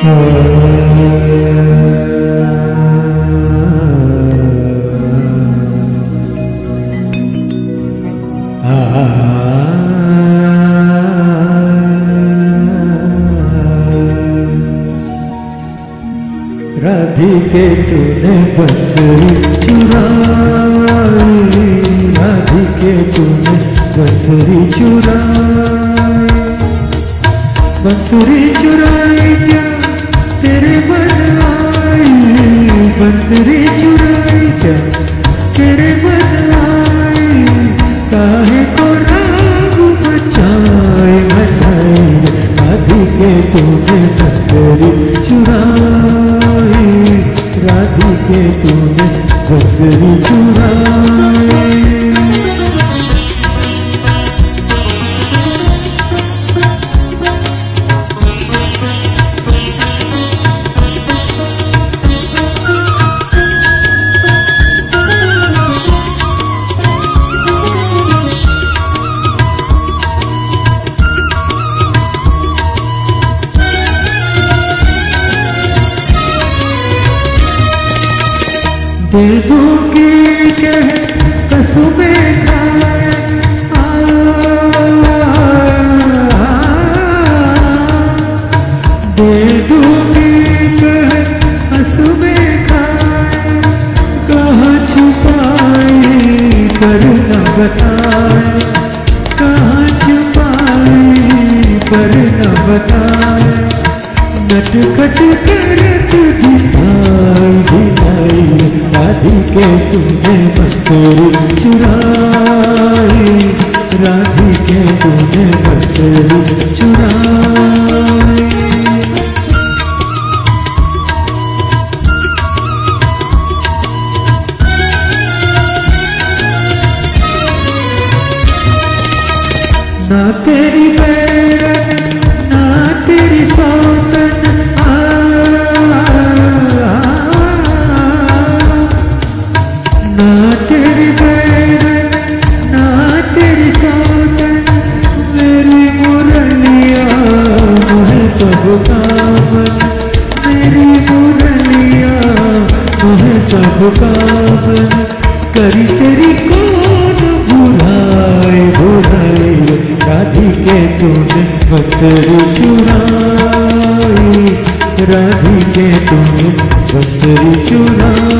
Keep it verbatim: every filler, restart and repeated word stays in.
राधिके तूने बंसुरी चुराई, राधिके तूने बंसुरी चुराई, बंसुरी चुराई क्या तेरे मन आई, बंसुरी चुराई क्या तेरे मन आई, काहे को राग मचाए मचाए, राधिके तूने बंसुरी चुराई, राधिके तूने बंसुरी चुराई। दे दूंगी कह कसमें खाए, दे दूंगी कह कसमें खाए, कहाँ छुपाई पर न बताए, कहाँ छुपाई पर न बताए, नटखट करत दिखाई दिखाई, राधिके तूने बंसुरी चुराई, राधिके तूने बंसुरी चुराई। ना तेरी बैरन ना तेरी सौतन, ना तेरी बैरन ना तेरी सौतन, मेरी मुरलिया मोहे सब कामन, मेरी मुरलिया मोहे सब कामन, करी तेरी कौन बुराई बुराई, राधिके तूने बंसुरी चुराई, राधिके तूने बंसुरी चुराई।